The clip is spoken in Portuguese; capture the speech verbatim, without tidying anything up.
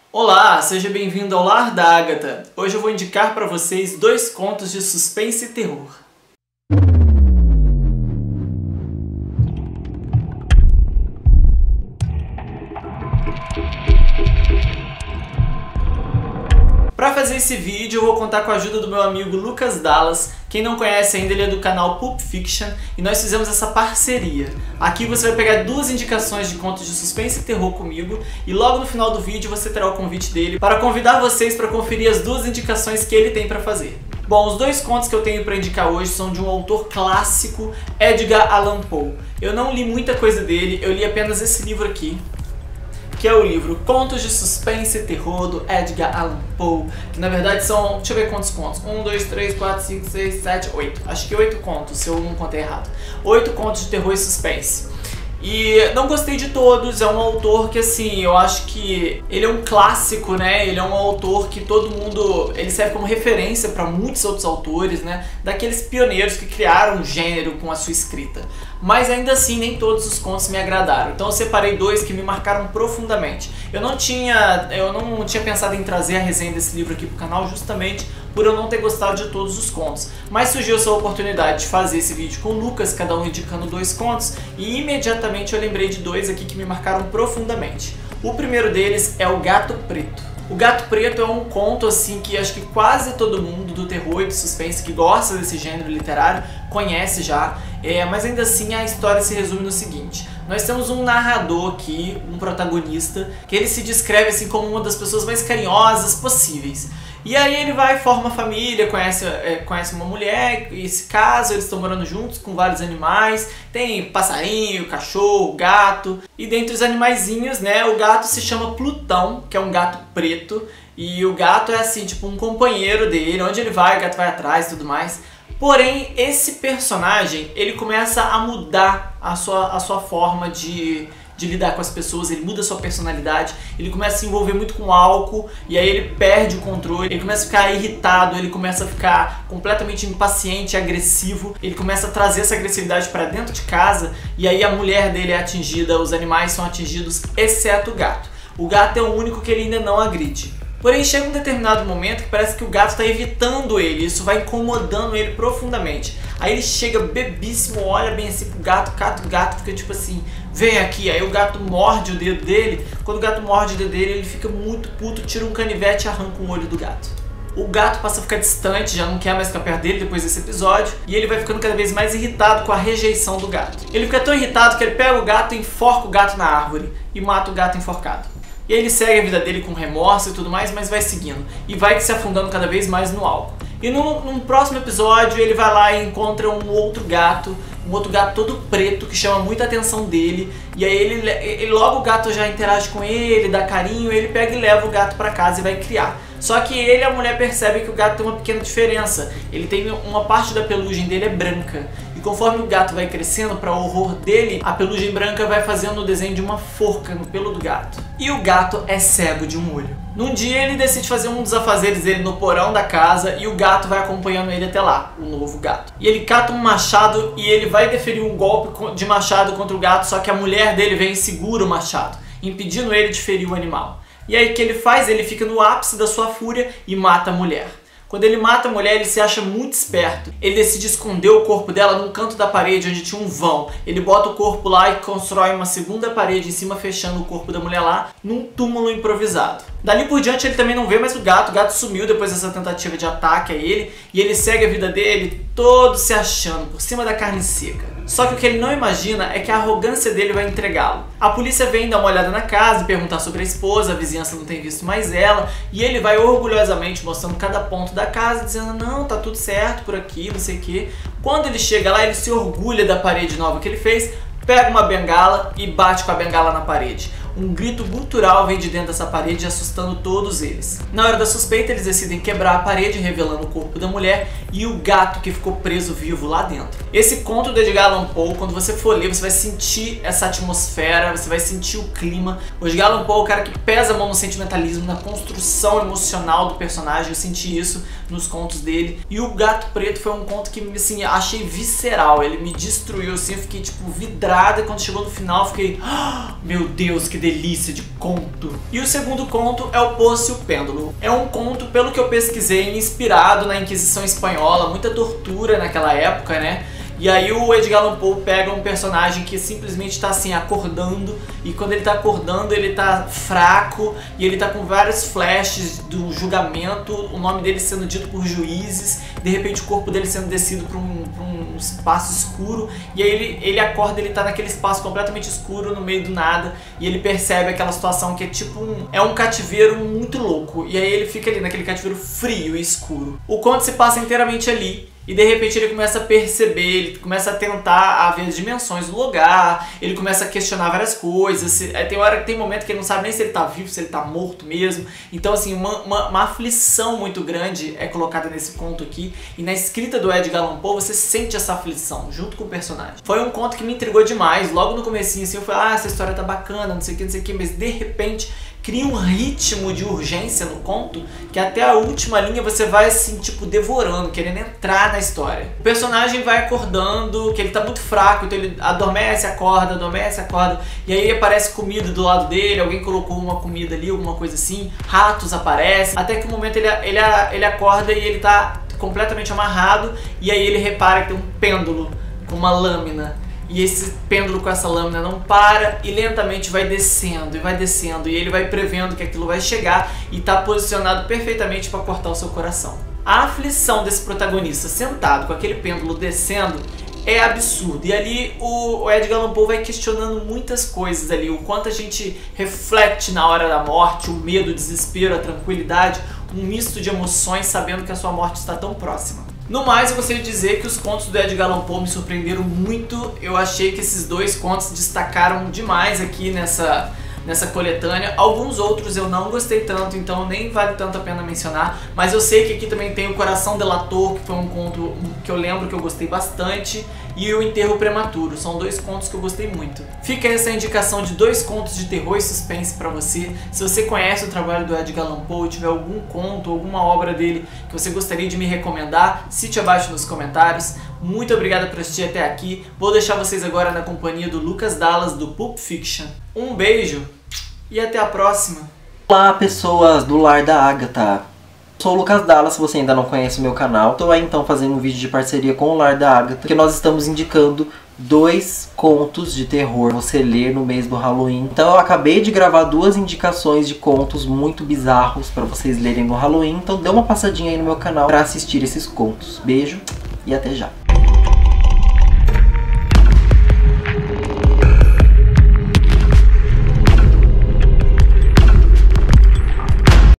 Olá, seja bem-vindo ao Lar da Agatha. Hoje eu vou indicar para vocês dois contos de suspense e terror. Para fazer esse vídeo eu vou contar com a ajuda do meu amigo Lucas Dallas. Quem não conhece ainda, ele é do canal Pulp Fiction e nós fizemos essa parceria. Aqui você vai pegar duas indicações de contos de suspense e terror comigo e logo no final do vídeo você terá o convite dele para convidar vocês para conferir as duas indicações que ele tem para fazer. Bom, os dois contos que eu tenho para indicar hoje são de um autor clássico, Edgar Allan Poe. Eu não li muita coisa dele, eu li apenas esse livro aqui, que é o livro Contos de Suspense e Terror, do Edgar Allan Poe, que na verdade são, deixa eu ver quantos contos, um, dois, três, quatro, cinco, seis, sete, oito, acho que oito contos, se eu não contei errado, oito contos de terror e suspense. E não gostei de todos, é um autor que assim, eu acho que ele é um clássico, né, ele é um autor que todo mundo, ele serve como referência para muitos outros autores, né, daqueles pioneiros que criaram um gênero com a sua escrita. Mas ainda assim, nem todos os contos me agradaram, então eu separei dois que me marcaram profundamente. Eu não tinha, eu não tinha pensado em trazer a resenha desse livro aqui pro canal justamente por eu não ter gostado de todos os contos. Mas surgiu essa oportunidade de fazer esse vídeo com o Lucas, cada um indicando dois contos, e imediatamente eu lembrei de dois aqui que me marcaram profundamente. O primeiro deles é O Gato Preto. O Gato Preto é um conto assim que acho que quase todo mundo do terror e do suspense que gosta desse gênero literário conhece já, é, mas ainda assim a história se resume no seguinte. Nós temos um narrador aqui, um protagonista, que ele se descreve assim como uma das pessoas mais carinhosas possíveis. E aí ele vai, forma família, conhece, é, conhece uma mulher, e se casa, eles estão morando juntos com vários animais. Tem passarinho, cachorro, gato. E dentre os animaizinhos, né, o gato se chama Plutão, que é um gato preto. E o gato é assim, tipo um companheiro dele, onde ele vai, o gato vai atrás e tudo mais. Porém, esse personagem, ele começa a mudar a sua, a sua forma de... de lidar com as pessoas, ele muda a sua personalidade, ele começa a se envolver muito com álcool e aí ele perde o controle, ele começa a ficar irritado, ele começa a ficar completamente impaciente, agressivo, ele começa a trazer essa agressividade para dentro de casa e aí a mulher dele é atingida, os animais são atingidos, exceto o gato. O gato é o único que ele ainda não agride. Porém, chega um determinado momento que parece que o gato está evitando ele, isso vai incomodando ele profundamente. Aí ele chega bebíssimo, olha bem assim pro gato, gato, o gato fica tipo assim, vem aqui. Aí o gato morde o dedo dele, quando o gato morde o dedo dele, ele fica muito puto, tira um canivete e arranca o olho do gato. O gato passa a ficar distante, já não quer mais ficar perto dele depois desse episódio, e ele vai ficando cada vez mais irritado com a rejeição do gato. Ele fica tão irritado que ele pega o gato e enforca o gato na árvore, e mata o gato enforcado. E aí ele segue a vida dele com remorso e tudo mais, mas vai seguindo. E vai se afundando cada vez mais no álcool. E num, num próximo episódio ele vai lá e encontra um outro gato, um outro gato todo preto que chama muita atenção dele. E aí ele, ele logo o gato já interage com ele, dá carinho, ele pega e leva o gato pra casa e vai criar. Só que ele e a mulher percebem que o gato tem uma pequena diferença. Ele tem uma parte da pelugem dele é branca. E conforme o gato vai crescendo, para o horror dele, a pelugem branca vai fazendo o desenho de uma forca no pelo do gato. E o gato é cego de um olho. Num dia ele decide fazer um dos afazeres dele no porão da casa e o gato vai acompanhando ele até lá, o novo gato. E ele cata um machado e ele vai deferir um golpe de machado contra o gato, só que a mulher dele vem e segura o machado, impedindo ele de ferir o animal. E aí o que ele faz? Ele fica no ápice da sua fúria e mata a mulher. Quando ele mata a mulher, ele se acha muito esperto. Ele decide esconder o corpo dela num canto da parede onde tinha um vão. Ele bota o corpo lá e constrói uma segunda parede em cima, fechando o corpo da mulher lá, num túmulo improvisado. Dali por diante ele também não vê mais o gato. O gato sumiu depois dessa tentativa de ataque a ele. E ele segue a vida dele todo se achando, por cima da carne seca. Só que o que ele não imagina é que a arrogância dele vai entregá-lo. A polícia vem dar uma olhada na casa e perguntar sobre a esposa, a vizinhança não tem visto mais ela, e ele vai orgulhosamente mostrando cada ponto da casa, dizendo, não, tá tudo certo por aqui, não sei o que. Quando ele chega lá, ele se orgulha da parede nova que ele fez, pega uma bengala e bate com a bengala na parede. Um grito gutural vem de dentro dessa parede, assustando todos eles. Na hora da suspeita, eles decidem quebrar a parede, revelando o corpo da mulher e o gato que ficou preso vivo lá dentro. Esse conto do Edgar Allan Poe, quando você for ler, você vai sentir essa atmosfera, você vai sentir o clima. O Edgar Allan Poe é o cara que pesa a mão no sentimentalismo, na construção emocional do personagem. Eu senti isso nos contos dele. E o Gato Preto foi um conto que, assim, achei visceral. Ele me destruiu, assim, eu fiquei, tipo, vidrada. E quando chegou no final, eu fiquei, oh, meu Deus, que delícia. delícia de conto. E o segundo conto é O Poço e o Pêndulo. É um conto, pelo que eu pesquisei, inspirado na Inquisição Espanhola, muita tortura naquela época, né? E aí o Edgar Allan Poe pega um personagem que simplesmente está assim, acordando, e quando ele está acordando ele está fraco, e ele está com vários flashes do julgamento, o nome dele sendo dito por juízes, de repente o corpo dele sendo descido para um, pra um espaço escuro, e aí ele, ele acorda, ele está naquele espaço completamente escuro, no meio do nada, e ele percebe aquela situação que é tipo um, é um cativeiro muito louco, e aí ele fica ali naquele cativeiro frio e escuro. O conto se passa inteiramente ali, e de repente ele começa a perceber, ele começa a tentar a ver as dimensões do lugar, ele começa a questionar várias coisas, se, tem hora, tem momento que ele não sabe nem se ele tá vivo, se ele tá morto mesmo. Então assim, uma, uma, uma aflição muito grande é colocada nesse conto aqui, e na escrita do Edgar Allan Poe você sente essa aflição junto com o personagem. Foi um conto que me intrigou demais, logo no comecinho assim eu falei, ah, essa história tá bacana, não sei o que, não sei o que, mas de repente cria um ritmo de urgência no conto que até a última linha você vai assim, tipo, devorando, querendo entrar na história. O personagem vai acordando, que ele tá muito fraco, então ele adormece, acorda, adormece, acorda, e aí aparece comida do lado dele, alguém colocou uma comida ali, alguma coisa assim, ratos aparecem, até que um momento ele, ele, ele acorda e ele tá completamente amarrado, e aí ele repara que tem um pêndulo com uma lâmina. E esse pêndulo com essa lâmina não para e lentamente vai descendo e vai descendo. E ele vai prevendo que aquilo vai chegar e está posicionado perfeitamente para cortar o seu coração. A aflição desse protagonista sentado com aquele pêndulo descendo é absurdo. E ali o, o Edgar Allan Poe vai questionando muitas coisas ali. O quanto a gente reflete na hora da morte, o medo, o desespero, a tranquilidade. Um misto de emoções sabendo que a sua morte está tão próxima. No mais, eu gostaria de dizer que os contos do Edgar Allan Poe me surpreenderam muito. Eu achei que esses dois contos destacaram demais aqui nessa, nessa coletânea. Alguns outros eu não gostei tanto, então nem vale tanto a pena mencionar. Mas eu sei que aqui também tem O Coração Delator, que foi um conto que eu lembro que eu gostei bastante, e O Enterro Prematuro. São dois contos que eu gostei muito. Fica essa indicação de dois contos de terror e suspense pra você. Se você conhece o trabalho do Edgar Allan Poe, tiver algum conto, alguma obra dele que você gostaria de me recomendar, cite abaixo nos comentários. Muito obrigado por assistir até aqui. Vou deixar vocês agora na companhia do Lucas Dallas, do Pulp Fiction. Um beijo e até a próxima. Olá, pessoas do Lar da Agatha. Sou o Lucas Dallas, se você ainda não conhece o meu canal. Estou aí então fazendo um vídeo de parceria com o Lar da Agatha, que nós estamos indicando dois contos de terror pra você ler no mês do Halloween. Então eu acabei de gravar duas indicações de contos muito bizarros para vocês lerem no Halloween. Então dê uma passadinha aí no meu canal para assistir esses contos. Beijo e até já.